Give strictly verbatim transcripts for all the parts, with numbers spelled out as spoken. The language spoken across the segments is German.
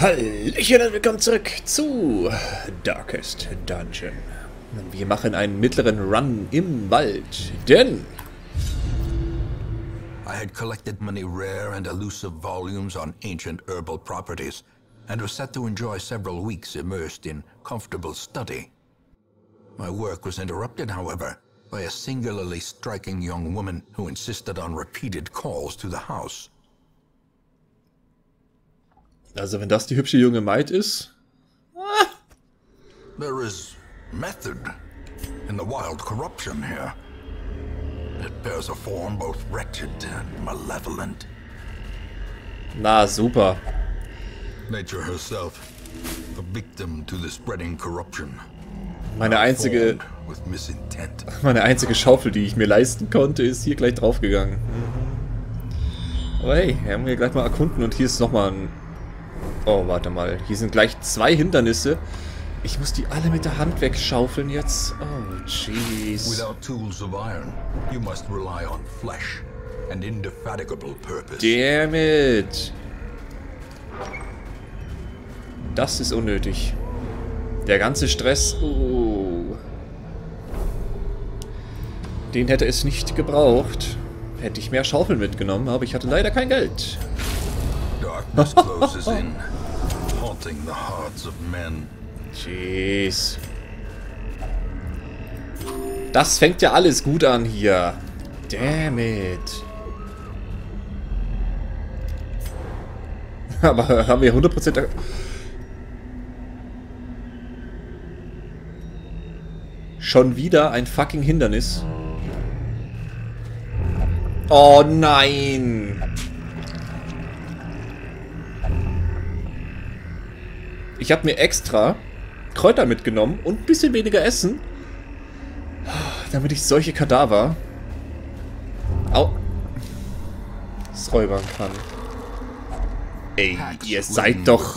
Hallöchen und willkommen zurück zu Darkest Dungeon. Wir machen einen mittleren Run im Wald, denn I had collected many rare and elusive volumes on ancient herbal properties, and was set to enjoy several weeks immersed in comfortable study. My work was interrupted, however, by a singularly striking young woman who insisted on repeated calls to the house. also wenn das die hübsche junge Maid ist, ah. There is method in the wild corruption here. It bears a form both wretched and malevolent. Na super. Nature herself, a victim to the spreading corruption. Meine einzige, with misintent. meine einzige Schaufel, die ich mir leisten konnte, ist hier gleich draufgegangen. Aber hey, wir haben hier gleich mal erkunden und hier ist nochmal ein... Oh, warte mal. Hier sind gleich zwei Hindernisse. Ich muss die alle mit der Hand wegschaufeln jetzt. Oh, jeez. Without tools of iron, you must rely on flesh and indefatigable purpose. Damn it. Das ist unnötig. Der ganze Stress. Oh. Den hätte es nicht gebraucht. Hätte ich mehr Schaufeln mitgenommen, aber ich hatte leider kein Geld. Darkness closes in, haunting the hearts of men. Jeez. Das fängt ja alles gut an hier. Damn it. Aber haben wir hundert Prozent... Schon wieder ein fucking Hindernis. Oh nein. Ich habe mir extra Kräuter mitgenommen und ein bisschen weniger Essen, damit ich solche Kadaver au säubern kann. Ey, ihr seid doch...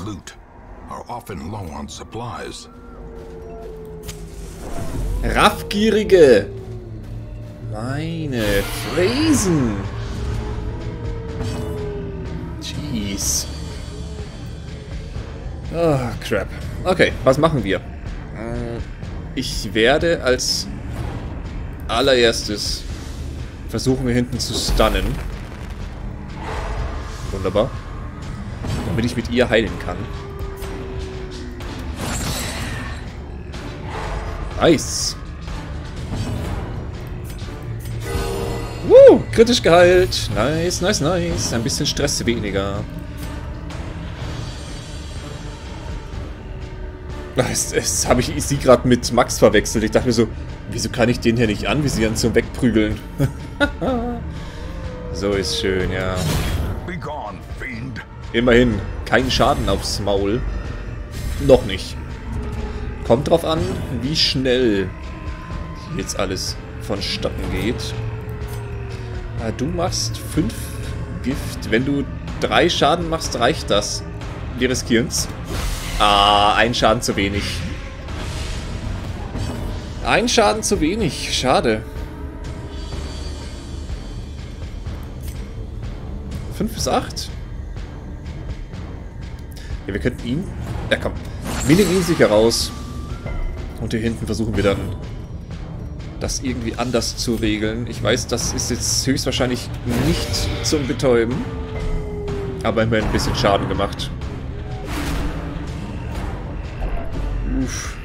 Raffgierige! Meine Fräsen! Jeez. Oh, crap. Okay, was machen wir? Ich werde als allererstes versuchen, hier hinten zu stunnen. Wunderbar. Damit ich mit ihr heilen kann. Nice. Woo, kritisch geheilt. Nice, nice, nice. Ein bisschen Stress weniger. Jetzt, jetzt habe ich sie gerade mit Max verwechselt. Ich dachte mir so, wieso kann ich den hier nicht anvisieren zum Wegprügeln? So ist schön, ja. Immerhin, kein Schaden aufs Maul. Noch nicht. Kommt drauf an, wie schnell jetzt alles vonstatten geht. Du machst fünf Gift. Wenn du drei Schaden machst, reicht das. Wir riskieren's. Ah, ein Schaden zu wenig. Ein Schaden zu wenig. Schade. Fünf bis acht? Ja, wir könnten ihn... Ja, komm. Wir nehmen ihn sicher raus. Und hier hinten versuchen wir dann, das irgendwie anders zu regeln. Ich weiß, das ist jetzt höchstwahrscheinlich nicht zum Betäuben. Aber immerhin ein bisschen Schaden gemacht. Uff.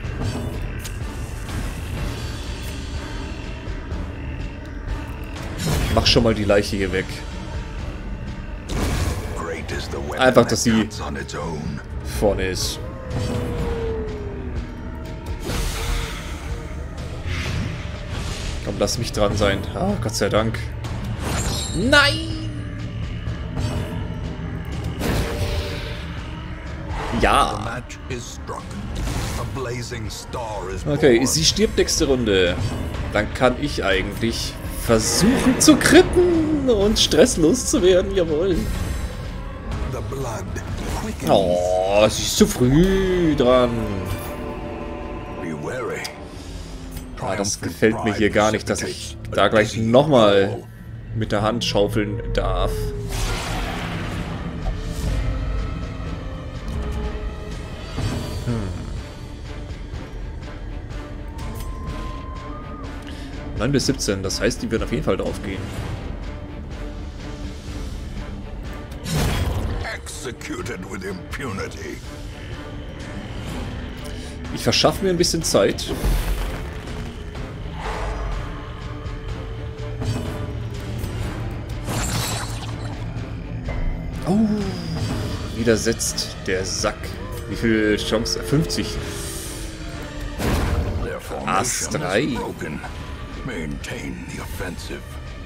Mach schon mal die Leiche hier weg. Einfach, dass sie vorne ist. Komm, lass mich dran sein. Ah, Gott sei Dank. Nein! Ja. Okay, sie stirbt nächste Runde. Dann kann ich eigentlich versuchen zu kritten und stresslos zu werden. Jawohl. Oh, sie ist zu früh dran. Ah, das gefällt mir hier gar nicht, dass ich da gleich nochmal mit der Hand schaufeln darf. neun bis siebzehn, das heißt, die würden auf jeden Fall drauf gehen. Executed with impunity. Ich verschaffe mir ein bisschen Zeit. Oh, widersetzt der Sack. Wie viel Chance? fünfzig. Ass drei. Maintain the offensive.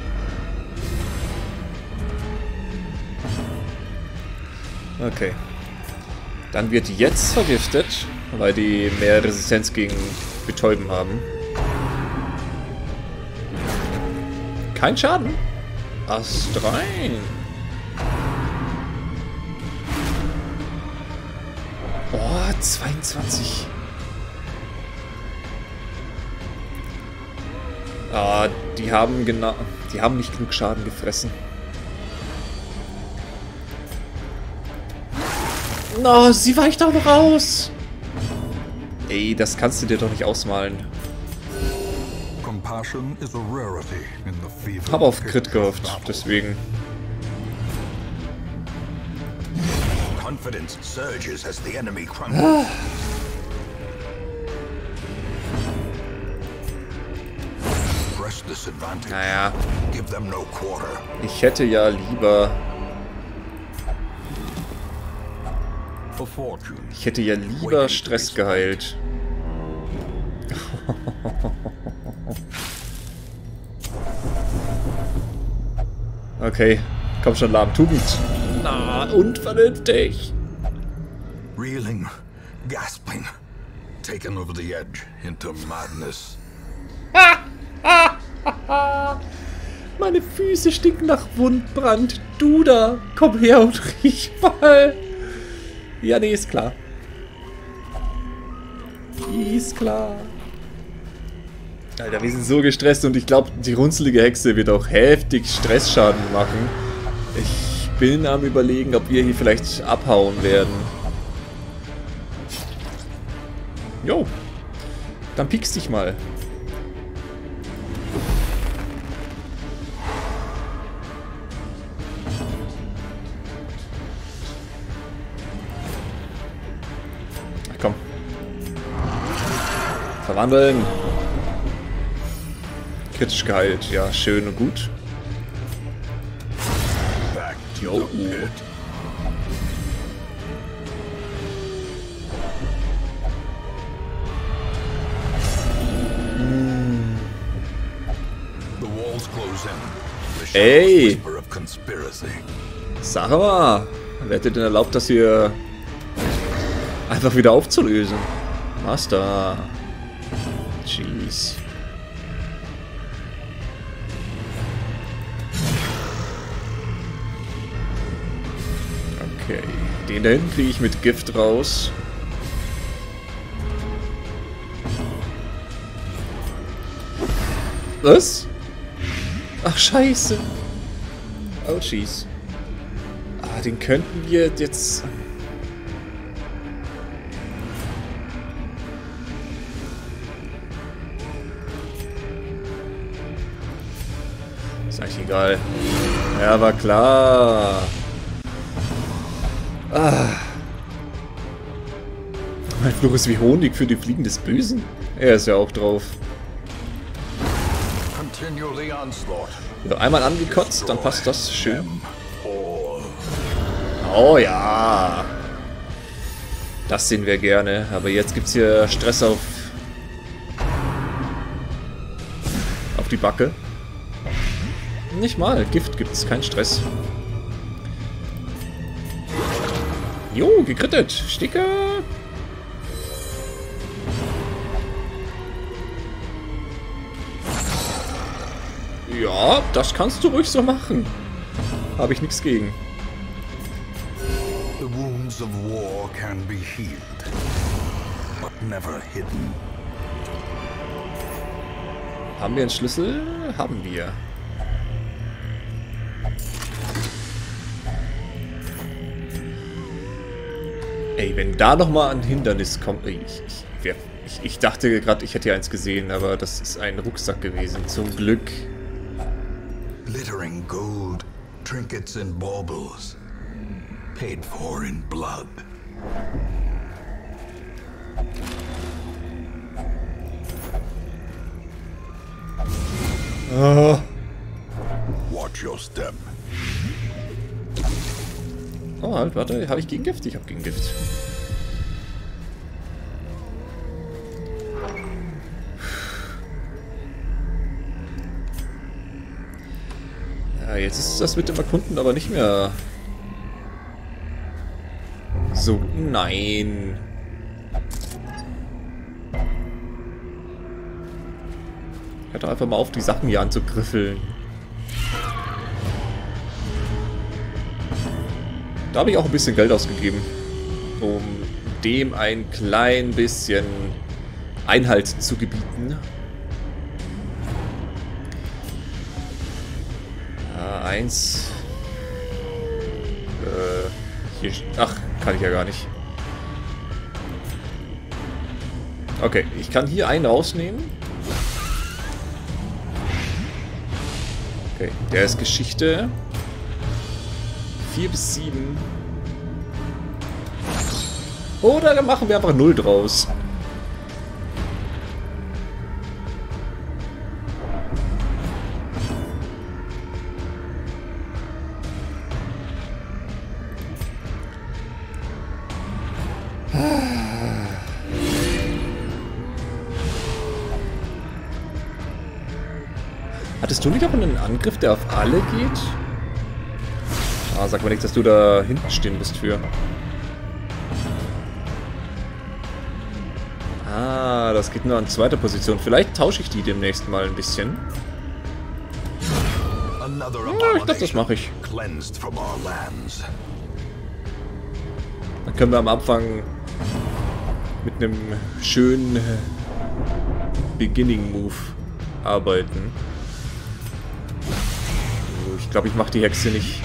Okay. Dann wird jetzt vergiftet, weil die mehr Resistenz gegen Betäuben haben. Kein Schaden. Ass drei. Oh, zweiundzwanzig. Ah, die haben genau, die haben nicht genug Schaden gefressen. Oh, sie weicht auch noch aus. Ey, das kannst du dir doch nicht ausmalen. Hab auf Crit gehofft, deswegen. Confidence surges as the enemy crumbles. Press this advantage. Naja. Give them no quarter. Ich hätte ja lieber... Ich hätte ja lieber Stress geheilt. Okay, komm schon, lahm. Tugend. Na, unvernünftig. Reeling, gasping, taken over the edge into madness. Meine Füße stinken nach Wundbrand. Du da, komm her und riech mal. Ja, nee, ist klar. Ist klar. Alter, wir sind so gestresst und ich glaube, die runzelige Hexe wird auch heftig Stressschaden machen. Ich bin am Überlegen, ob wir hier vielleicht abhauen werden. Jo. Dann piekst dich mal. Ach komm. Verwandeln. Kritisch geheilt. Ja, schön und gut. Jo. Ey! Sag mal, wer hätte denn erlaubt, das hier einfach wieder aufzulösen? Master. Jeez. Okay, den da hinten kriege ich mit Gift raus. Was? Ach, scheiße. Oh, jeez. Ah, den könnten wir jetzt... Ist eigentlich egal. Ja, war klar. Ah. Mein Fluch ist wie Honig für die Fliegen des Bösen. Er ist ja auch drauf. So, einmal angekotzt, dann passt das schön. Oh ja. Das sehen wir gerne. Aber jetzt gibt's hier Stress auf... auf die Backe. Nicht mal. Gift gibt's, kein Stress. Jo, gekrittet. Sticker. Ja, das kannst du ruhig so machen. Habe ich nichts gegen. The wounds of war can be healed, but never hidden. Haben wir einen Schlüssel? Haben wir. Ey, wenn da nochmal ein Hindernis kommt... Ich, ich, ich, ich dachte gerade, ich hätte hier eins gesehen, aber das ist ein Rucksack gewesen. Zum Glück. Glittering gold, trinkets and baubles. Paid for in blood. Oh. Watch your step. Oh, halt, warte. Habe ich Gegengift? Ich habe Gegengift. Ja, jetzt ist das mit dem Erkunden aber nicht mehr... So, nein. Hört doch einfach mal auf, die Sachen hier anzugriffeln. Da habe ich auch ein bisschen Geld ausgegeben, um dem ein klein bisschen Einhalt zu gebieten. Ja, eins. Äh, hier. Ach, kann ich ja gar nicht. Okay, ich kann hier einen rausnehmen. Okay, der ist Geschichte. vier bis sieben. Oder dann machen wir einfach null draus. Hattest du nicht auch einen Angriff, der auf alle geht? Ah, sag mal nicht, dass du da hinten stehen musst für. Ah, das geht nur an zweiter Position. Vielleicht tausche ich die demnächst mal ein bisschen. Ja, ich glaube, das mache ich. Dann können wir am Anfang mit einem schönen Beginning-Move arbeiten. Ich glaube, ich mache die Hexe nicht.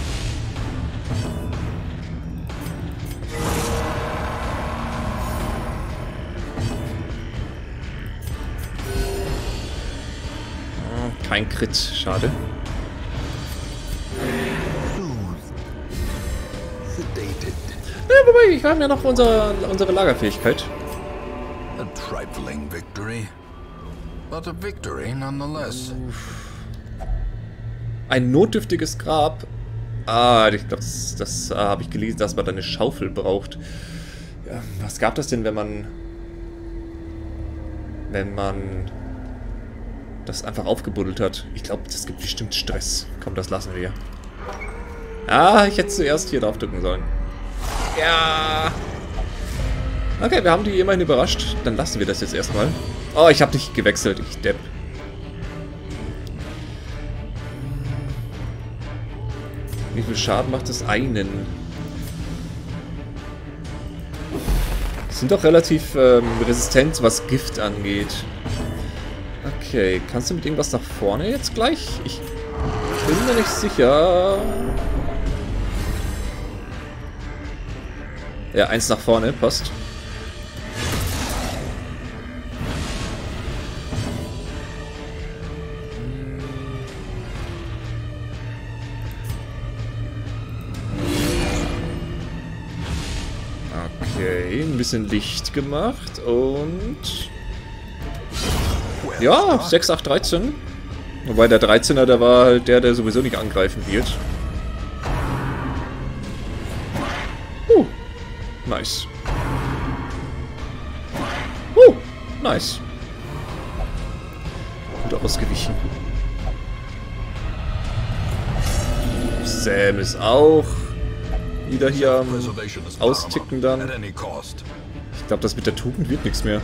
Kein Crit, schade. Ja, wobei, wir haben ja noch unsere, unsere Lagerfähigkeit. A trifling victory, but a victory nonetheless. Ein notdürftiges Grab. Ah, ich glaube, das, das äh, habe ich gelesen, dass man da eine Schaufel braucht. Ja, was gab das denn, wenn man... Wenn man... das einfach aufgebuddelt hat? Ich glaube, das gibt bestimmt Stress. Komm, das lassen wir. Ah, ich hätte zuerst hier drauf drücken sollen. Ja. Okay, wir haben die immerhin überrascht. Dann lassen wir das jetzt erstmal. Oh, ich habe nicht gewechselt. Ich depp. Wie viel Schaden macht das einen? Die sind doch relativ ähm, resistent, was Gift angeht. Okay, kannst du mit irgendwas nach vorne jetzt gleich? Ich bin mir nicht sicher. Ja, eins nach vorne, passt. Okay, ein bisschen Licht gemacht und... Ja, sechs, acht, dreizehn. Wobei der dreizehner, der war halt der, der sowieso nicht angreifen wird. Uh, nice. Uh, nice. Gut ausgewichen. Sam ist auch wieder hier am Austicken dann. Ich glaube, das mit der Tugend wird nichts mehr.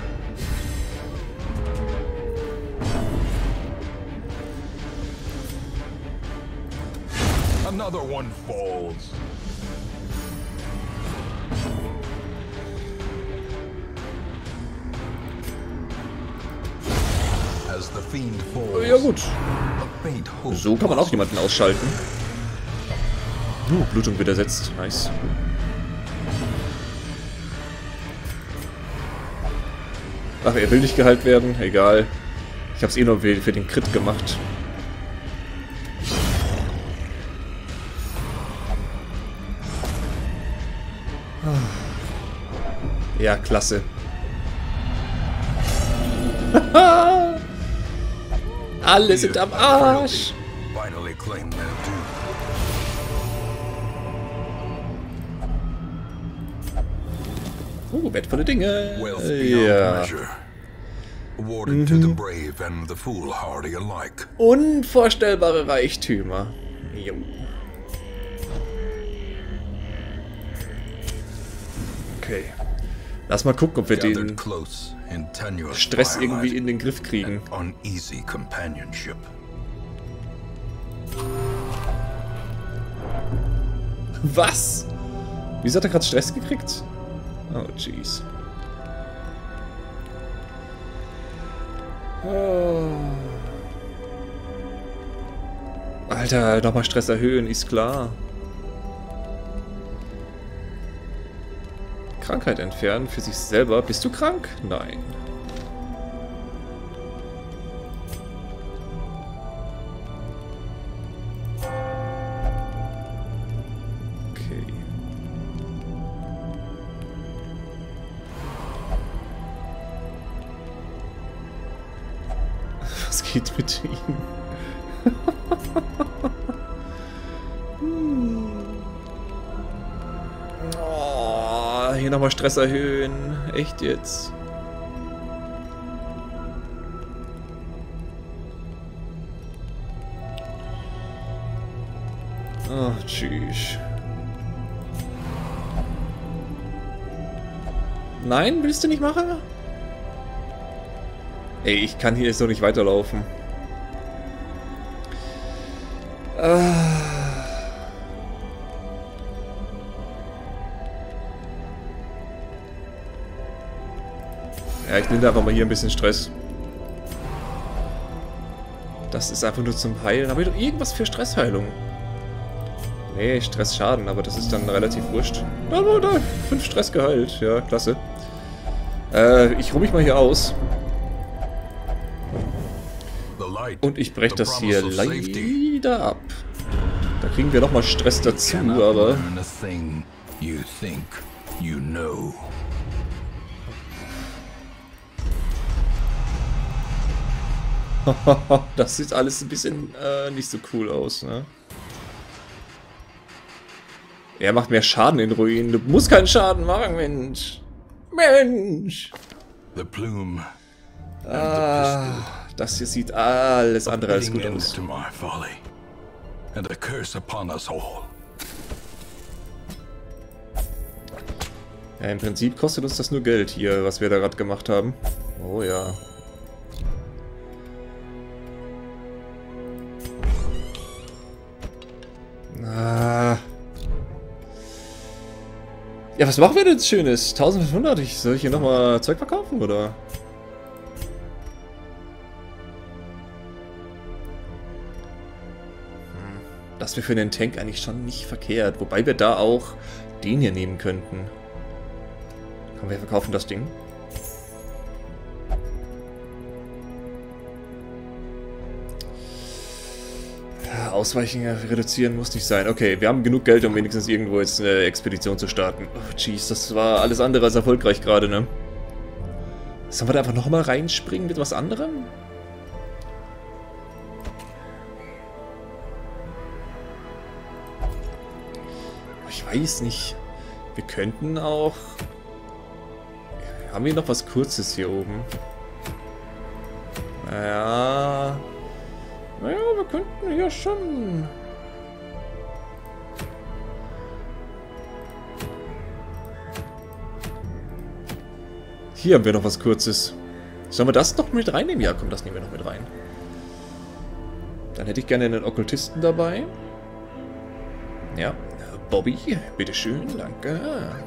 Another one falls. As the fiend falls, ja gut. So kann man auch jemanden ausschalten. Uh, Blutung widersetzt. Nice. Ach, er will nicht geheilt werden. Egal. Ich hab's eh nur für den Crit gemacht. Ja, klasse. Alle sind am Arsch. Oh, wertvolle Dinge. Ja. Mhm. Unvorstellbare Reichtümer. Jo. Okay. Lass mal gucken, ob wir den Stress irgendwie in den Griff kriegen. Was? Wieso hat er gerade Stress gekriegt? Oh, jeez. Oh. Alter, nochmal Stress erhöhen, ist klar. Krankheit entfernen für sich selber. Bist du krank? Nein. Okay. Was geht mit ihm? Hier nochmal Stress erhöhen. Echt jetzt? Oh, tschüss. Nein, willst du nicht machen? Ey, ich kann hier so nicht weiterlaufen. Ah. Ja, ich nehme da einfach mal hier ein bisschen Stress. Das ist einfach nur zum Heilen. Haben wir doch irgendwas für Stressheilung? Nee, Stressschaden, aber das ist dann relativ wurscht. Da, da, da. Fünf Stress geheilt. Ja, klasse. Äh, ich ruhe mich mal hier aus. Und ich breche das hier leider ab. Da kriegen wir nochmal Stress dazu, aber... Das sieht alles ein bisschen äh, nicht so cool aus, ne? Er macht mehr Schaden in Ruinen. Du musst keinen Schaden machen, Mensch. Mensch! The plume ah, das hier sieht alles andere als gut aus. Ja, im Prinzip kostet uns das nur Geld hier, was wir da gerade gemacht haben. Oh ja. Ah. Ja, was machen wir denn jetzt Schönes? eintausendfünfhundert? Ich, soll ich hier nochmal Zeug verkaufen, oder? Das wäre für einen Tank eigentlich schon nicht verkehrt. Wobei wir da auch den hier nehmen könnten. Komm, wir verkaufen das Ding. Ausweichen reduzieren muss nicht sein. Okay, wir haben genug Geld, um wenigstens irgendwo jetzt eine Expedition zu starten. Oh, jeez, das war alles andere als erfolgreich gerade, ne? Sollen wir da einfach nochmal reinspringen mit was anderem? Ich weiß nicht. Wir könnten auch... Haben wir noch was Kurzes hier oben? Naja... Naja, wir könnten hier schon... Hier haben wir noch was Kurzes. Sollen wir das noch mit reinnehmen? Ja, komm, das nehmen wir noch mit rein. Dann hätte ich gerne einen Okkultisten dabei. Ja, Bobby, bitteschön, danke.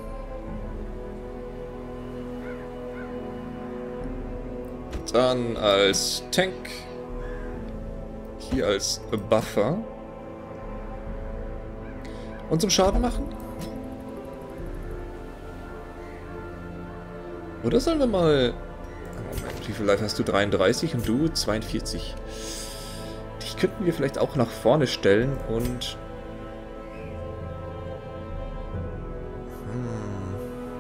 Dann als Tank... Hier als Buffer. Und zum Schaden machen? Oder sollen wir mal... Wie viel Life hast du? dreiunddreißig und du zweiundvierzig. Dich könnten wir vielleicht auch nach vorne stellen und... Hm.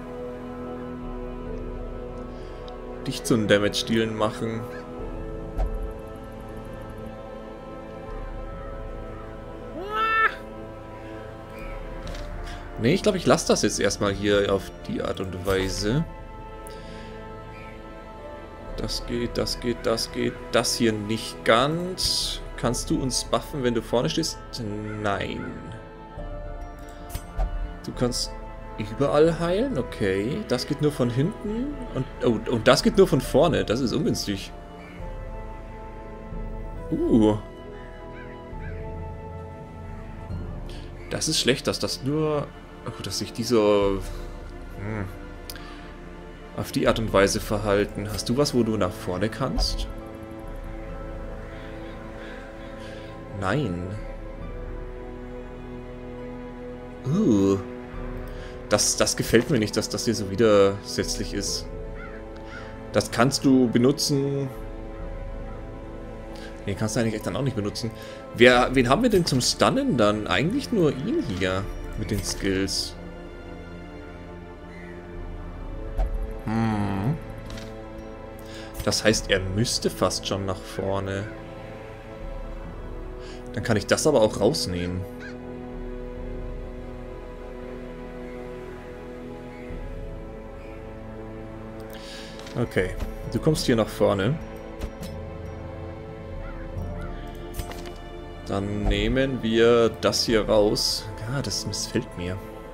Dich zu einem Damage-Dealen machen. Ne, ich glaube, ich lasse das jetzt erstmal hier auf die Art und Weise. Das geht, das geht, das geht. Das hier nicht ganz. Kannst du uns buffen, wenn du vorne stehst? Nein. Du kannst überall heilen? Okay. Das geht nur von hinten. Und, oh, und das geht nur von vorne. Das ist ungünstig. Uh. Das ist schlecht, dass das nur... Oh, dass sich diese... Hm, auf die Art und Weise verhalten. Hast du was, wo du nach vorne kannst? Nein. Uh. Das, das gefällt mir nicht, dass das hier so widersetzlich ist. Das kannst du benutzen... Den kannst du eigentlich dann auch nicht benutzen. Wer, wen haben wir denn zum Stunnen dann? Eigentlich nur ihn hier. Mit den Skills. Hm. Das heißt, er müsste fast schon nach vorne. Dann kann ich das aber auch rausnehmen. Okay, du kommst hier nach vorne. Dann nehmen wir das hier raus. Ja, das missfällt mir.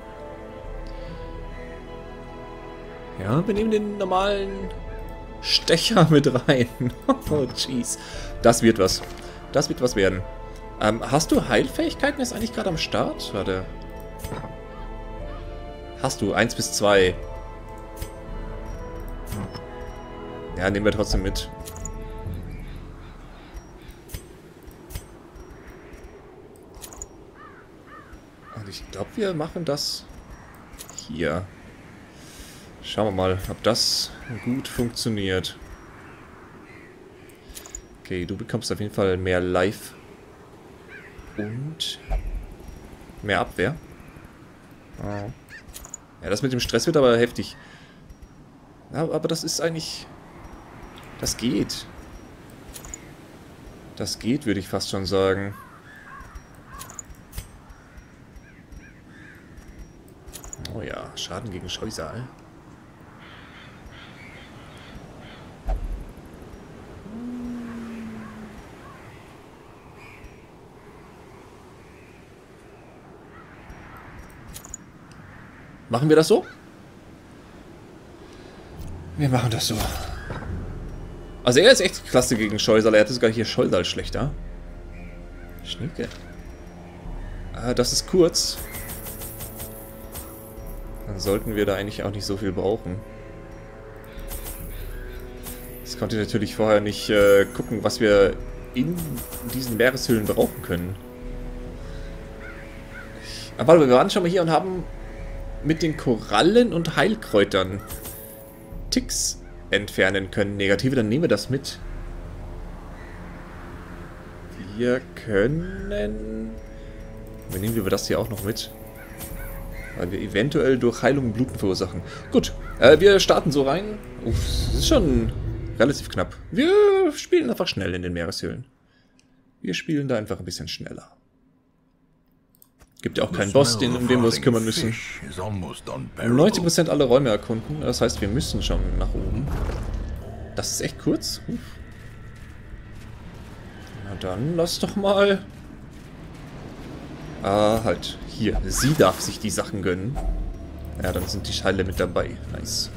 Ja, wir nehmen den normalen Stecher mit rein. Oh, jeez. Das wird was. Das wird was werden. Ähm, hast du Heilfähigkeiten jetzt eigentlich gerade am Start? Warte. Hast du. eins bis zwei. Ja, nehmen wir trotzdem mit. Und ich glaube, wir machen das hier. Schauen wir mal, ob das gut funktioniert. Okay, du bekommst auf jeden Fall mehr Life. Und mehr Abwehr. Oh. Ja, das mit dem Stress wird aber heftig. Ja, aber das ist eigentlich... Das geht. Das geht, würde ich fast schon sagen. Oh ja, Schaden gegen Scheusal. Machen wir das so? Wir machen das so. Also er ist echt klasse gegen Scheusal. Er hat sogar hier Scheusal schlechter. Schnicke. Ah, das ist kurz. Dann sollten wir da eigentlich auch nicht so viel brauchen. Jetzt konnte ich natürlich vorher nicht äh, gucken, was wir in diesen Meereshöhlen brauchen können. Aber wir waren schon mal hier und haben mit den Korallen und Heilkräutern Ticks entfernen können. Negative, dann nehmen wir das mit. Wir können... Dann nehmen wir das hier auch noch mit. Weil wir eventuell durch Heilung Bluten verursachen. Gut, äh, wir starten so rein. Uff, das ist schon relativ knapp. Wir spielen einfach schnell in den Meereshöhlen. Wir spielen da einfach ein bisschen schneller. Gibt ja auch keinen Boss, den, um den wir uns kümmern müssen. neunzig Prozent aller Räume erkunden. Das heißt, wir müssen schon nach oben. Das ist echt kurz. Uff. Na dann, lass doch mal... Ah, halt. Hier. Sie darf sich die Sachen gönnen. Ja, dann sind die Scheile mit dabei. Nice.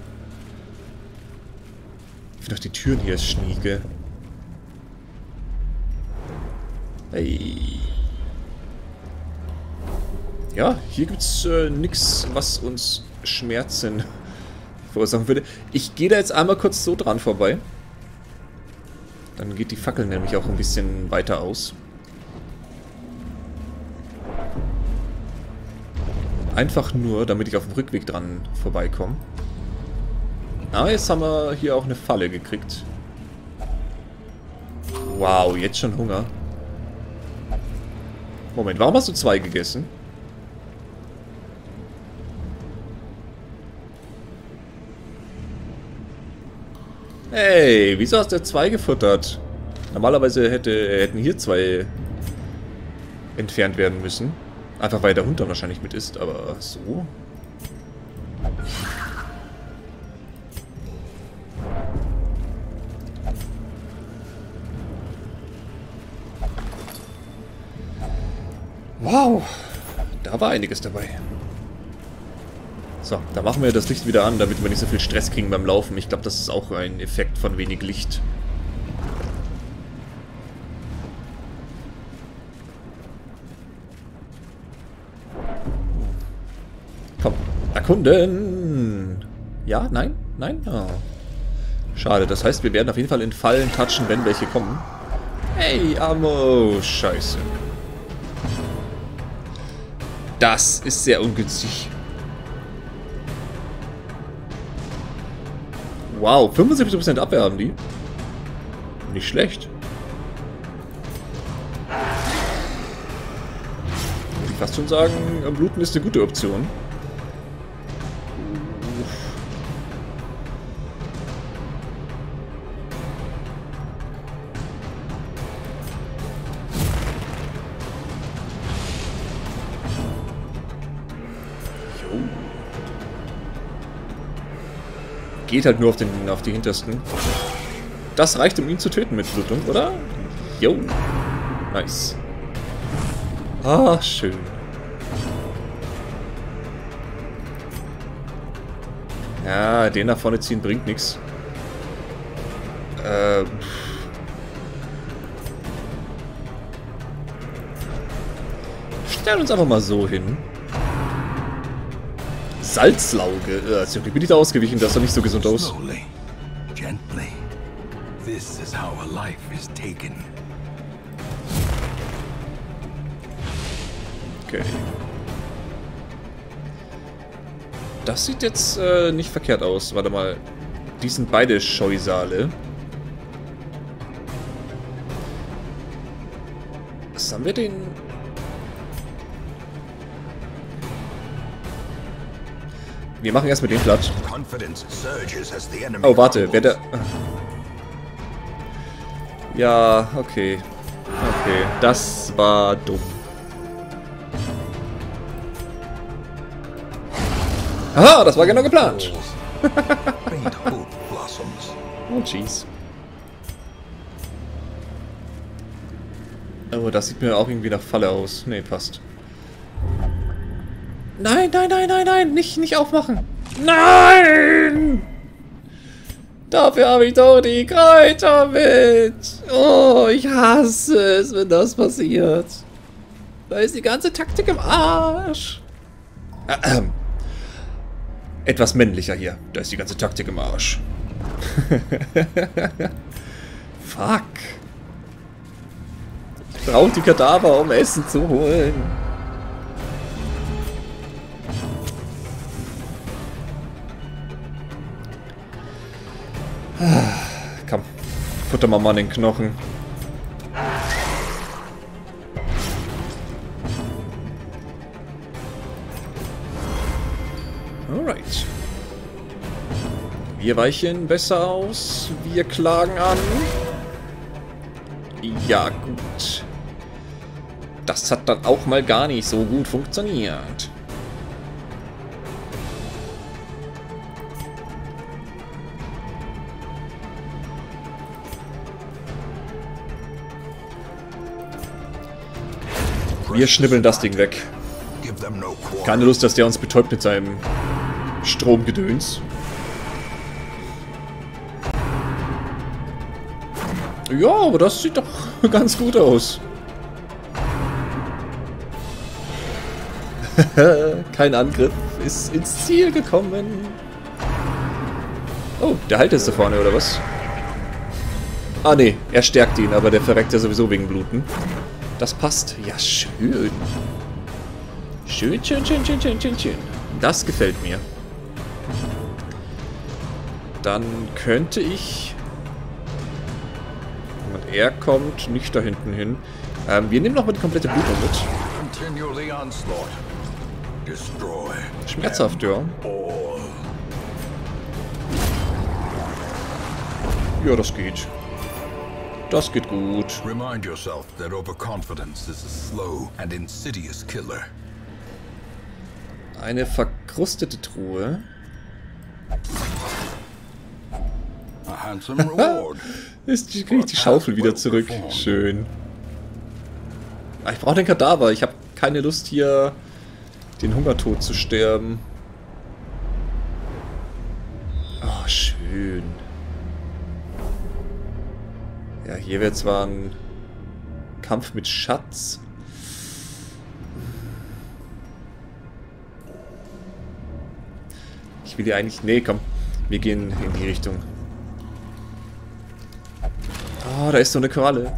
Ich finde auch die Türen hier ist schnieke. Hey. Ja, hier gibt's äh, nichts, was uns Schmerzen verursachen würde. Ich gehe da jetzt einmal kurz so dran vorbei. Dann geht die Fackel nämlich auch ein bisschen weiter aus. Einfach nur, damit ich auf dem Rückweg dran vorbeikomme. Ah, jetzt haben wir hier auch eine Falle gekriegt. Wow, jetzt schon Hunger. Moment, warum hast du zwei gegessen? Hey, wieso hast du zwei gefuttert? Normalerweise hätte, hätten hier zwei entfernt werden müssen. Einfach weil der Hund dann wahrscheinlich mit ist, aber so. Wow, da war einiges dabei. So, da machen wir das Licht wieder an, damit wir nicht so viel Stress kriegen beim Laufen. Ich glaube, das ist auch ein Effekt von wenig Licht. Komm, erkunden! Ja, nein, nein? Oh. Schade, das heißt, wir werden auf jeden Fall in Fallen touchen, wenn welche kommen. Hey, Ammo! Scheiße. Das ist sehr ungünstig. Wow, fünfundsiebzig Prozent Abwehr haben die. Nicht schlecht. Würde ich fast schon sagen, Bluten ist eine gute Option. Geht halt nur auf, den, auf die hintersten. Das reicht, um ihn zu töten mit Blutung, oder? Jo. Nice. Ah, schön. Ja, den nach vorne ziehen bringt nichts. Äh. Stellen uns einfach mal so hin. Salzlauge. Also, wie bin ich da ausgewichen? Das sah nicht so gesund aus. Gently. This is how a life is taken. Okay. Das sieht jetzt äh, nicht verkehrt aus. Warte mal. Die sind beide Scheusale. Was haben wir denn? Wir machen erst mit dem platt. Oh, warte, wer der... Ja, okay. Okay, das war dumm. Aha, das war genau geplant. Oh, jeez. Oh, das sieht mir auch irgendwie nach Falle aus. Nee, passt. Nein, nein, nein, nein, nein, nicht, nicht aufmachen. Nein! Dafür habe ich doch die Kräuter mit. Oh, ich hasse es, wenn das passiert. Da ist die ganze Taktik im Arsch. Äh, ähm. Etwas männlicher hier. Da ist die ganze Taktik im Arsch. Fuck. Ich brauche die Kadaver, um Essen zu holen. Komm, futter mal mal den Knochen. Alright. Wir weichen besser aus. Wir klagen an. Ja, gut. Das hat dann auch mal gar nicht so gut funktioniert. Wir schnibbeln das Ding weg. Keine Lust, dass der uns betäubt mit seinem Stromgedöns. Ja, aber das sieht doch ganz gut aus. Kein Angriff ist ins Ziel gekommen. Oh, der Halt ist da vorne, oder was? Ah, nee, er stärkt ihn, aber der verreckt ja sowieso wegen Bluten. Das passt. Ja, schön. Schön, schön, schön, schön, schön, schön, schön. Das gefällt mir. Dann könnte ich... er kommt nicht da hinten hin. Ähm, wir nehmen nochmal die komplette Blutung mit. Schmerzhaft, ja. Ja, das geht. Das geht gut. Remind yourself that overconfidence is a slow and insidious killer. Eine verkrustete Truhe. A handsome reward. Jetzt kriege ich die Schaufel wieder zurück. Schön. Ah, ich brauche den Kadaver. Ich habe keine Lust, hier den Hungertod zu sterben. Oh, schön. Ja, hier wird zwar ein Kampf mit Schatz. Ich will hier eigentlich... Nee, komm. Wir gehen in die Richtung. Oh, da ist so eine Koralle.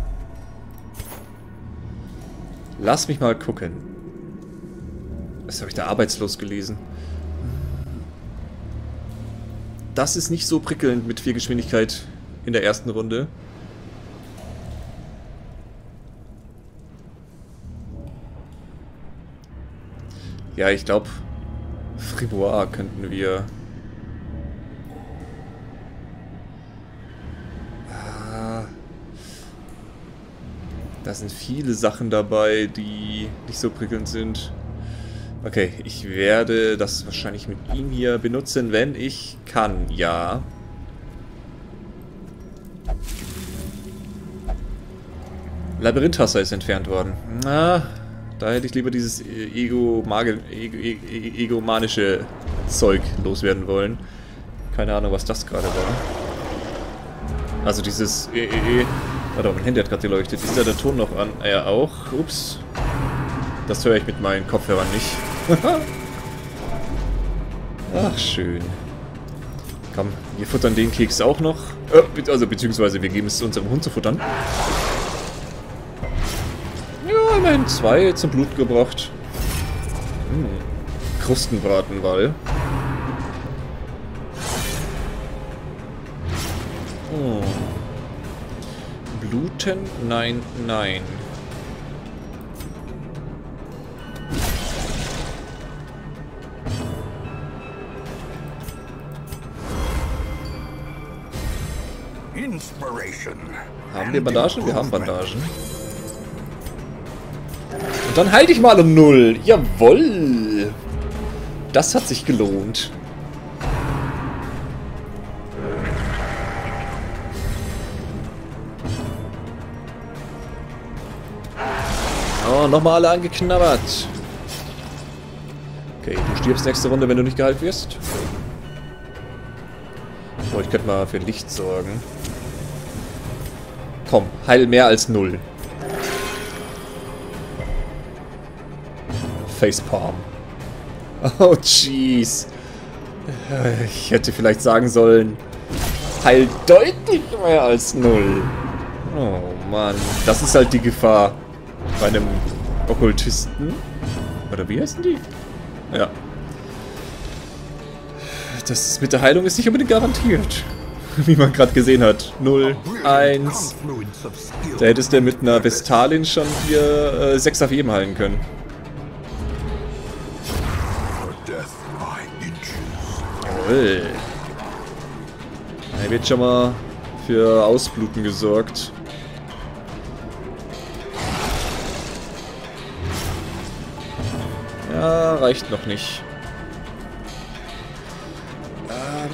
Lass mich mal gucken. Was habe ich da arbeitslos gelesen? Das ist nicht so prickelnd mit vier Geschwindigkeit in der ersten Runde. Ja, ich glaube, Fribois könnten wir... Ah, da sind viele Sachen dabei, die nicht so prickelnd sind. Okay, ich werde das wahrscheinlich mit ihm hier benutzen, wenn ich kann, ja. Labyrinthhasser ist entfernt worden. Na... Da hätte ich lieber dieses Ego-Magel, Ego, Ego, egomanische Zeug loswerden wollen. Keine Ahnung, was das gerade war. Also dieses... E -E -E Warte, mein Handy hat gerade geleuchtet. Ist da der Ton noch an? Er auch. Ups. Das höre ich mit meinen Kopfhörern nicht. Ach, schön. Komm, wir futtern den Keks auch noch. Äh, also, beziehungsweise wir geben es unserem Hund zu futtern. Immerhin zwei zum Blut gebracht. Hm. Krustenbratenwall. Oh. Bluten? Nein, nein. Haben wir Bandagen? Wir haben Bandagen. Und dann halte ich mal um null. Jawoll. Das hat sich gelohnt. Oh, nochmal alle angeknabbert. Okay, du stirbst nächste Runde, wenn du nicht geheilt wirst. Oh, ich könnte mal für Licht sorgen. Komm, heil mehr als null. Facepalm. Oh, jeez. Ich hätte vielleicht sagen sollen, heil deutlich mehr als null. Oh, Mann. Das ist halt die Gefahr bei einem Okkultisten. Oder wie heißen die? Ja. Das mit der Heilung ist nicht unbedingt garantiert. Wie man gerade gesehen hat. null, eins. Da hättest du mit einer Vestalin schon hier äh, sechs auf jedem heilen können. Jawohl. Da wird schon mal für Ausbluten gesorgt. Ja, reicht noch nicht. Ähm,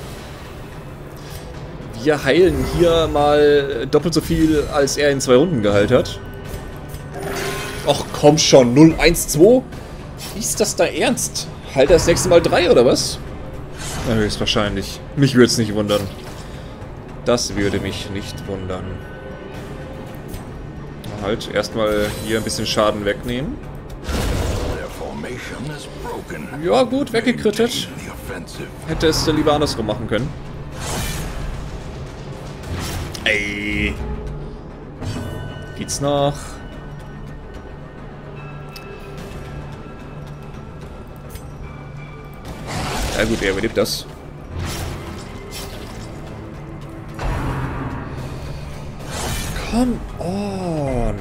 wir heilen hier mal doppelt so viel, als er in zwei Runden geheilt hat. Och, komm schon, null, eins, zwei? Ist das da ernst? Heilt er das nächste Mal drei oder was? Na, höchstwahrscheinlich. Mich würde es nicht wundern. Das würde mich nicht wundern. Halt, erstmal hier ein bisschen Schaden wegnehmen. Ja, gut, weggekrittet. Hätte es lieber andersrum machen können. Ey. Geht's noch? Ja gut, er überlebt das. Come on.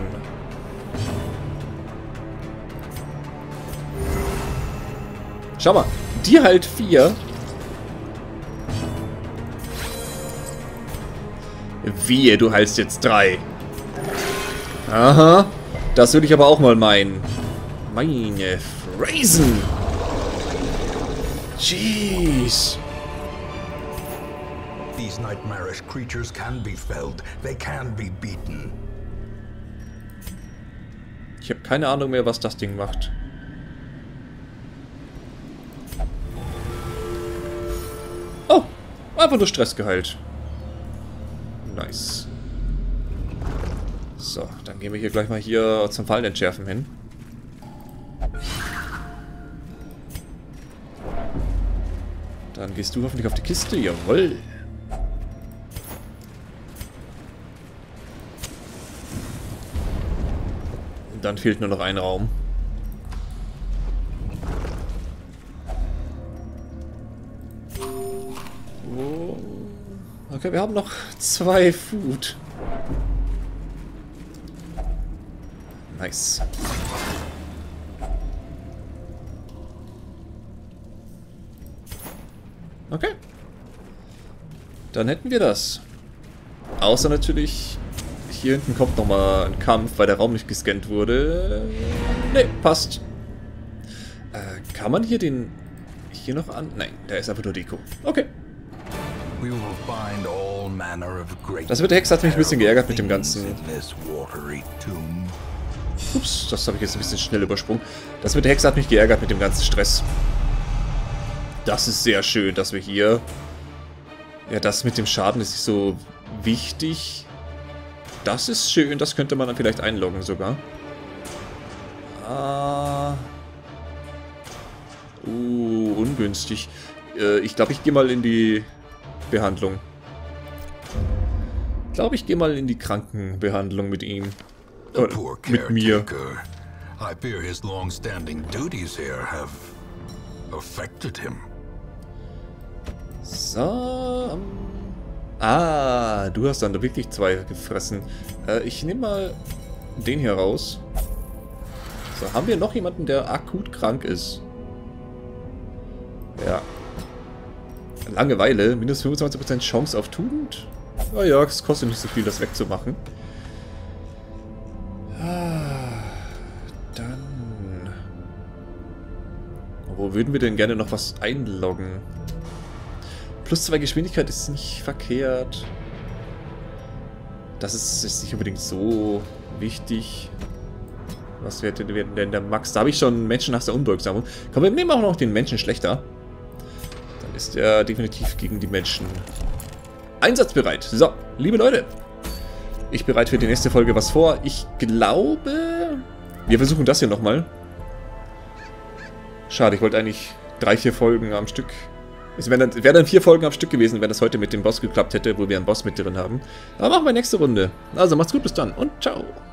Schau mal, die halt vier. Wehe, du heilst jetzt drei. Aha. Das würde ich aber auch mal meinen. Meine Phrasen. Jeez. These nightmarish creatures can be felled. They can be beaten. Ich habe keine Ahnung mehr, was das Ding macht. Oh, einfach nur Stress geheilt. Nice. So, dann gehen wir hier gleich mal hier zum Fallen entschärfen hin. Dann gehst du hoffentlich auf die Kiste. Jawohl. Dann fehlt nur noch ein Raum. Oh. Okay, wir haben noch zwei Food. Nice. Okay. Dann hätten wir das. Außer natürlich, hier hinten kommt nochmal ein Kampf, weil der Raum nicht gescannt wurde. Ne, passt. Äh, kann man hier den... Hier noch an... Nein, der ist einfach nur Deko. Okay. Das mit der Hexe hat mich ein bisschen geärgert mit dem Ganzen... Ups, das habe ich jetzt ein bisschen schnell übersprungen. Das mit der Hexe hat mich geärgert mit dem ganzen Stress. Das ist sehr schön, dass wir hier... Ja, das mit dem Schaden ist nicht so wichtig. Das ist schön, das könnte man dann vielleicht einloggen sogar. Ah. Uh, ungünstig. Äh, ich glaube, ich gehe mal in die Behandlung. Ich glaube, ich gehe mal in die Krankenbehandlung mit ihm. Oder mit mir. I fear his long-standing duties here have affected him. So. Ah, du hast dann wirklich zwei gefressen. Äh, ich nehme mal den hier raus. So, haben wir noch jemanden, der akut krank ist? Ja. Langeweile, minus fünfundzwanzig Prozent Chance auf Tugend? Oh ja, es kostet nicht so viel, das wegzumachen. Ah, dann... Wo würden wir denn gerne noch was einloggen? Plus zwei Geschwindigkeit ist nicht verkehrt. Das ist, ist nicht unbedingt so wichtig. Was wäre denn, denn der Max? Da habe ich schon Menschen nach der Unbeugsamung. Komm, wir nehmen auch noch den Menschen schlechter. Dann ist er definitiv gegen die Menschen einsatzbereit. So, liebe Leute. Ich bereite für die nächste Folge was vor. Ich glaube... Wir versuchen das hier nochmal. Schade, ich wollte eigentlich drei, vier Folgen am Stück... Es wären dann, wär dann vier Folgen am Stück gewesen, wenn das heute mit dem Boss geklappt hätte, wo wir einen Boss mit drin haben. Aber machen wir nächste Runde. Also macht's gut, bis dann und ciao.